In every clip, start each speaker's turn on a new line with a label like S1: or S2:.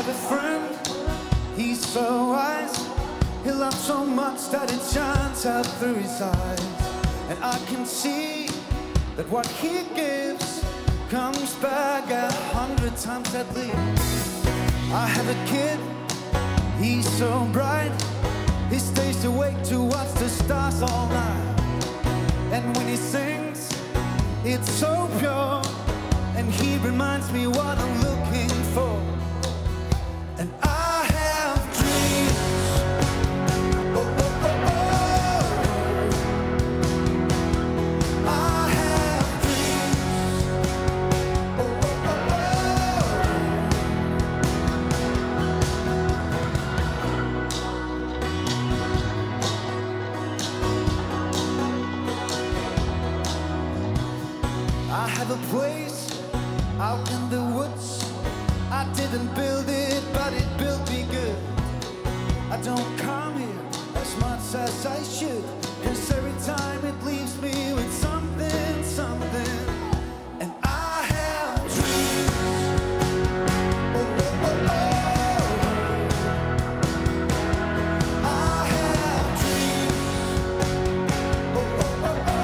S1: have a friend, he's so wise. He loves so much that it shines out through his eyes. And I can see that what he gives comes back 100 times at least. I have a kid, he's so bright. He stays awake to watch the stars all night. And when he sings, it's so pure. And he reminds me what I'm looking for. And I have dreams. Oh, oh, oh, oh. I have dreams. Oh, oh, oh, oh. I have a place out in the woods. I didn't build it, but it built me good. I don't come here as much as I should, 'cause every time it leaves me with something, something. And I have dreams. Oh, oh, oh, oh. I have dreams. Oh, oh, oh, oh.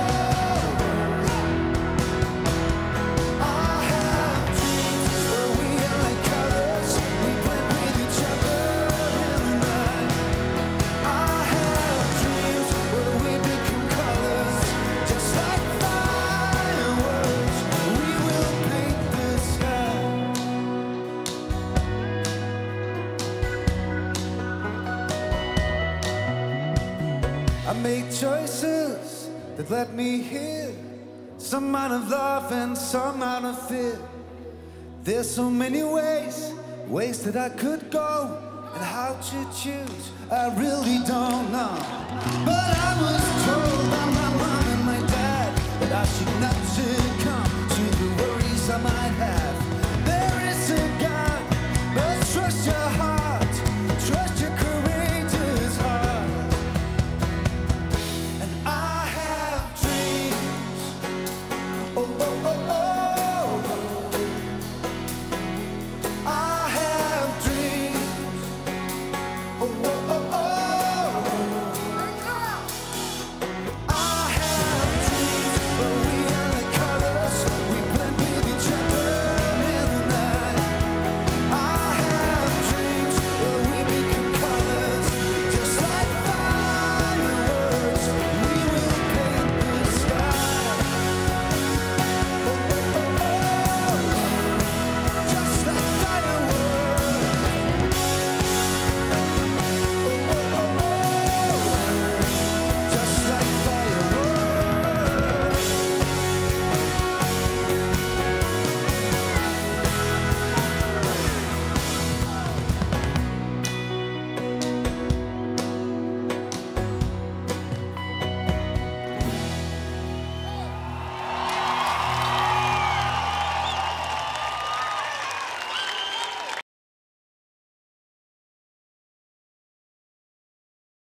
S1: I made choices that led me here, some out of love and some out of fear. There's so many ways that I could go, and how to choose, I really don't know. But I was told by my